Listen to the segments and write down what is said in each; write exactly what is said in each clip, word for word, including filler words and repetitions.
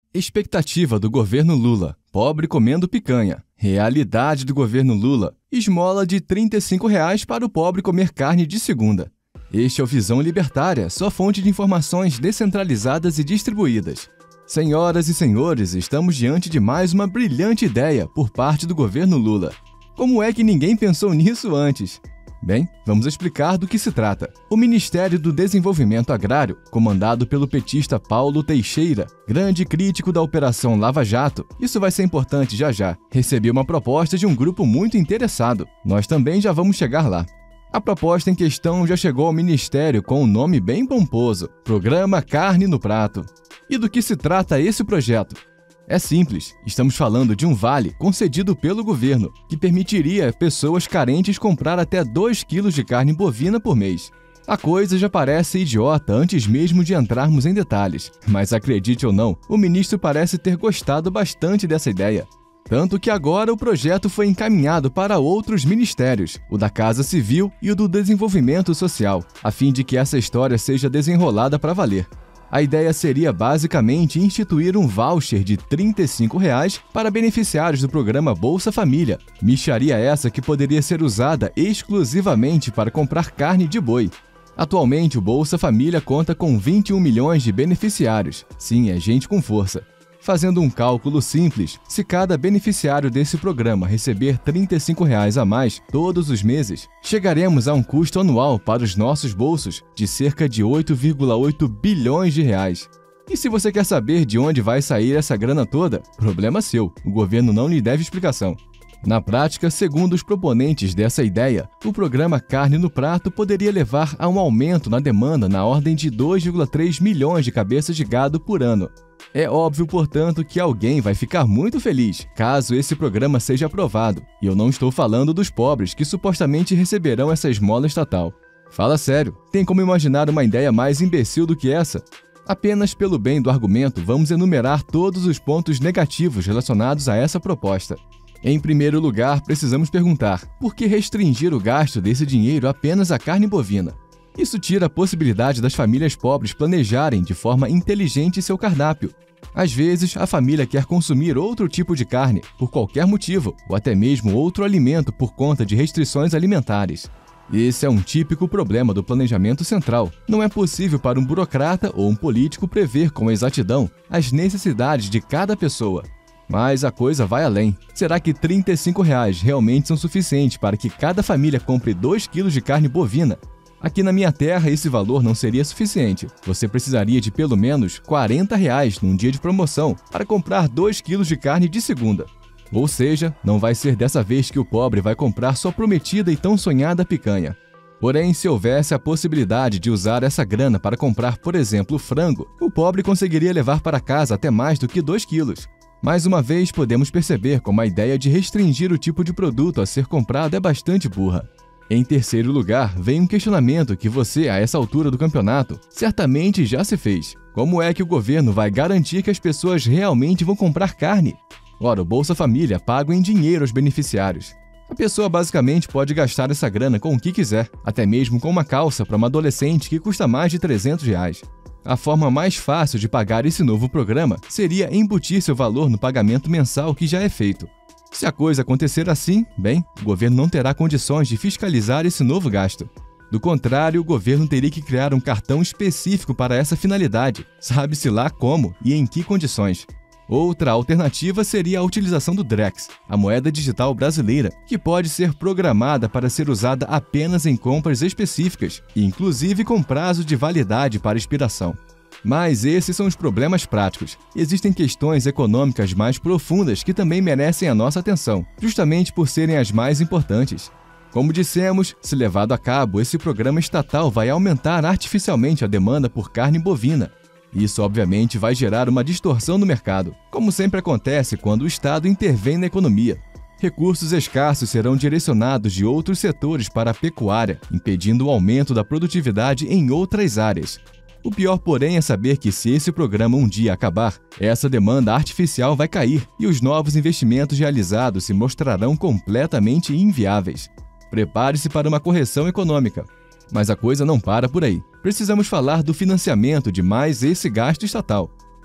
Expectativa do governo Lula: pobre comendo picanha. Realidade do governo Lula: esmola de trinta e cinco reais para o pobre comer carne de segunda. Este é o Visão Libertária, sua fonte de informações descentralizadas e distribuídas. Senhoras e senhores, estamos diante de mais uma brilhante ideia por parte do governo Lula. Como é que ninguém pensou nisso antes? Bem, vamos explicar do que se trata. O Ministério do Desenvolvimento Agrário, comandado pelo petista Paulo Teixeira, grande crítico da Operação Lava Jato, isso vai ser importante já já, recebeu uma proposta de um grupo muito interessado. Nós também já vamos chegar lá. A proposta em questão já chegou ao Ministério com um nome bem pomposo: Programa Carne no Prato. E do que se trata esse projeto? É simples, estamos falando de um vale concedido pelo governo, que permitiria a pessoas carentes comprar até dois quilos de carne bovina por mês. A coisa já parece idiota antes mesmo de entrarmos em detalhes, mas acredite ou não, o ministro parece ter gostado bastante dessa ideia. Tanto que agora o projeto foi encaminhado para outros ministérios, o da Casa Civil e o do Desenvolvimento Social, a fim de que essa história seja desenrolada para valer. A ideia seria basicamente instituir um voucher de trinta e cinco reais para beneficiários do programa Bolsa Família, mixaria essa que poderia ser usada exclusivamente para comprar carne de boi. Atualmente, o Bolsa Família conta com vinte e um milhões de beneficiários. Sim, é gente com força. Fazendo um cálculo simples, se cada beneficiário desse programa receber trinta e cinco reais a mais todos os meses, chegaremos a um custo anual para os nossos bolsos de cerca de oito vírgula oito bilhões de reais. E se você quer saber de onde vai sair essa grana toda, problema seu, o governo não lhe deve explicação. Na prática, segundo os proponentes dessa ideia, o programa Carne no Prato poderia levar a um aumento na demanda na ordem de dois vírgula três milhões de cabeças de gado por ano. É óbvio, portanto, que alguém vai ficar muito feliz caso esse programa seja aprovado. E eu não estou falando dos pobres que supostamente receberão essa esmola estatal. Fala sério, tem como imaginar uma ideia mais imbecil do que essa? Apenas pelo bem do argumento, vamos enumerar todos os pontos negativos relacionados a essa proposta. Em primeiro lugar, precisamos perguntar: por que restringir o gasto desse dinheiro apenas à carne bovina? Isso tira a possibilidade das famílias pobres planejarem de forma inteligente seu cardápio. Às vezes, a família quer consumir outro tipo de carne, por qualquer motivo, ou até mesmo outro alimento por conta de restrições alimentares. Esse é um típico problema do planejamento central. Não é possível para um burocrata ou um político prever com exatidão as necessidades de cada pessoa. Mas a coisa vai além. Será que trinta e cinco reais realmente são suficientes para que cada família compre dois quilos de carne bovina? Aqui na minha terra, esse valor não seria suficiente. Você precisaria de pelo menos quarenta reais num dia de promoção para comprar dois quilos de carne de segunda. Ou seja, não vai ser dessa vez que o pobre vai comprar sua prometida e tão sonhada picanha. Porém, se houvesse a possibilidade de usar essa grana para comprar, por exemplo, frango, o pobre conseguiria levar para casa até mais do que dois quilos. Mais uma vez, podemos perceber como a ideia de restringir o tipo de produto a ser comprado é bastante burra. Em terceiro lugar, vem um questionamento que você, a essa altura do campeonato, certamente já se fez. Como é que o governo vai garantir que as pessoas realmente vão comprar carne? Ora, o Bolsa Família paga em dinheiro aos beneficiários. A pessoa basicamente pode gastar essa grana com o que quiser, até mesmo com uma calça para uma adolescente que custa mais de trezentos reais. A forma mais fácil de pagar esse novo programa seria embutir seu valor no pagamento mensal que já é feito. Se a coisa acontecer assim, bem, o governo não terá condições de fiscalizar esse novo gasto. Do contrário, o governo teria que criar um cartão específico para essa finalidade, sabe-se lá como e em que condições. Outra alternativa seria a utilização do Drex, a moeda digital brasileira, que pode ser programada para ser usada apenas em compras específicas, e inclusive com prazo de validade para expiração. Mas esses são os problemas práticos. Existem questões econômicas mais profundas que também merecem a nossa atenção, justamente por serem as mais importantes. Como dissemos, se levado a cabo, esse programa estatal vai aumentar artificialmente a demanda por carne bovina. Isso, obviamente, vai gerar uma distorção no mercado, como sempre acontece quando o Estado intervém na economia. Recursos escassos serão direcionados de outros setores para a pecuária, impedindo o aumento da produtividade em outras áreas. O pior, porém, é saber que se esse programa um dia acabar, essa demanda artificial vai cair e os novos investimentos realizados se mostrarão completamente inviáveis. Prepare-se para uma correção econômica. Mas a coisa não para por aí. Precisamos falar do financiamento de mais esse gasto estatal.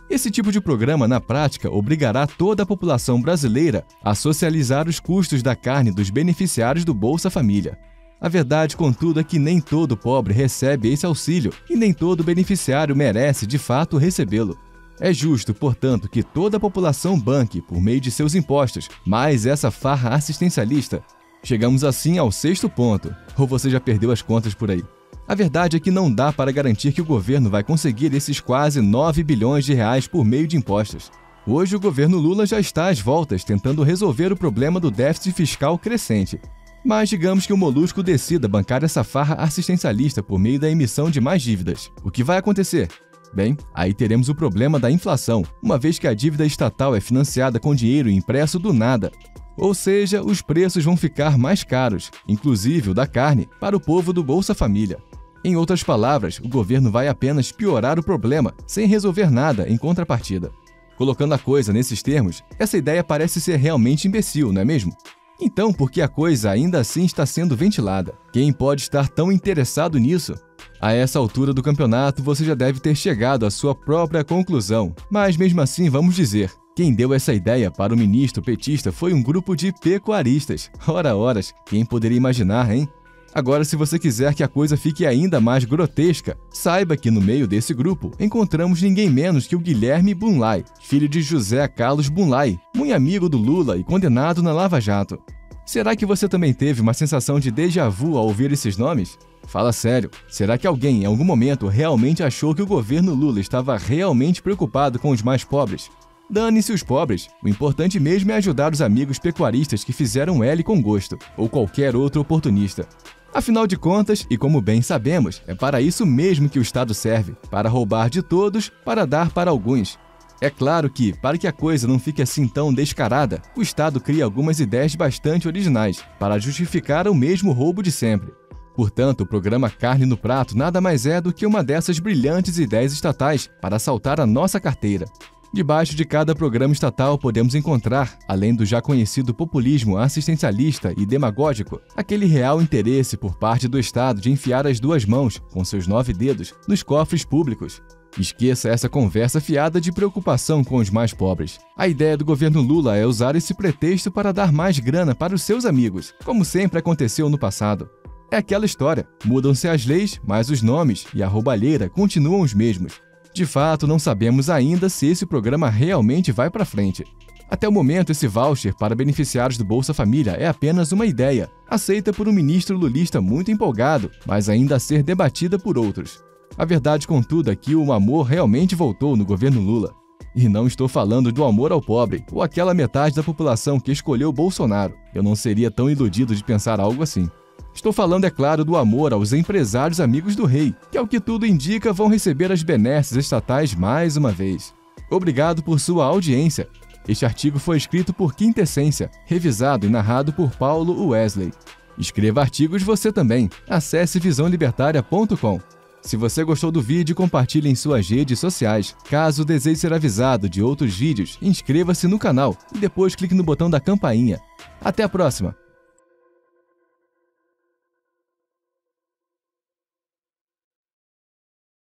Esse tipo de programa, na prática, obrigará toda a população brasileira a socializar os custos da carne dos beneficiários do Bolsa Família. A verdade, contudo, é que nem todo pobre recebe esse auxílio e nem todo beneficiário merece, de fato, recebê-lo. É justo, portanto, que toda a população banque, por meio de seus impostos, mais essa farra assistencialista. Chegamos assim ao sexto ponto. Ou você já perdeu as contas por aí? A verdade é que não dá para garantir que o governo vai conseguir esses quase nove bilhões de reais por meio de impostos. Hoje o governo Lula já está às voltas tentando resolver o problema do déficit fiscal crescente. Mas digamos que o Molusco decida bancar essa farra assistencialista por meio da emissão de mais dívidas. O que vai acontecer? Bem, aí teremos o problema da inflação, uma vez que a dívida estatal é financiada com dinheiro impresso do nada. Ou seja, os preços vão ficar mais caros, inclusive o da carne, para o povo do Bolsa Família. Em outras palavras, o governo vai apenas piorar o problema, sem resolver nada em contrapartida. Colocando a coisa nesses termos, essa ideia parece ser realmente imbecil, não é mesmo? Então, por que a coisa ainda assim está sendo ventilada? Quem pode estar tão interessado nisso? A essa altura do campeonato, você já deve ter chegado à sua própria conclusão. Mas mesmo assim, vamos dizer, quem deu essa ideia para o ministro petista foi um grupo de pecuaristas. Ora, horas, quem poderia imaginar, hein? Agora, se você quiser que a coisa fique ainda mais grotesca, saiba que no meio desse grupo encontramos ninguém menos que o Guilherme Bunlai, filho de José Carlos Bunlai, muito amigo do Lula e condenado na Lava Jato. Será que você também teve uma sensação de déjà vu ao ouvir esses nomes? Fala sério, será que alguém em algum momento realmente achou que o governo Lula estava realmente preocupado com os mais pobres? Dane-se os pobres, o importante mesmo é ajudar os amigos pecuaristas que fizeram L com gosto, ou qualquer outro oportunista. Afinal de contas, e como bem sabemos, é para isso mesmo que o Estado serve, para roubar de todos, para dar para alguns. É claro que, para que a coisa não fique assim tão descarada, o Estado cria algumas ideias bastante originais, para justificar o mesmo roubo de sempre. Portanto, o programa Carne no Prato nada mais é do que uma dessas brilhantes ideias estatais para assaltar a nossa carteira. Debaixo de cada programa estatal podemos encontrar, além do já conhecido populismo assistencialista e demagógico, aquele real interesse por parte do Estado de enfiar as duas mãos, com seus nove dedos, nos cofres públicos. Esqueça essa conversa fiada de preocupação com os mais pobres. A ideia do governo Lula é usar esse pretexto para dar mais grana para os seus amigos, como sempre aconteceu no passado. É aquela história, mudam-se as leis, mas os nomes e a roubalheira continuam os mesmos. De fato, não sabemos ainda se esse programa realmente vai para frente. Até o momento, esse voucher para beneficiários do Bolsa Família é apenas uma ideia, aceita por um ministro lulista muito empolgado, mas ainda a ser debatida por outros. A verdade, contudo, é que o amor realmente voltou no governo Lula. E não estou falando do amor ao pobre, ou aquela metade da população que escolheu Bolsonaro. Eu não seria tão iludido de pensar algo assim. Estou falando, é claro, do amor aos empresários amigos do rei, que, ao que tudo indica, vão receber as benesses estatais mais uma vez. Obrigado por sua audiência. Este artigo foi escrito por Quintessência, revisado e narrado por Paulo Wesley. Escreva artigos você também. Acesse visão libertária ponto com. Se você gostou do vídeo, compartilhe em suas redes sociais. Caso deseje ser avisado de outros vídeos, inscreva-se no canal e depois clique no botão da campainha. Até a próxima!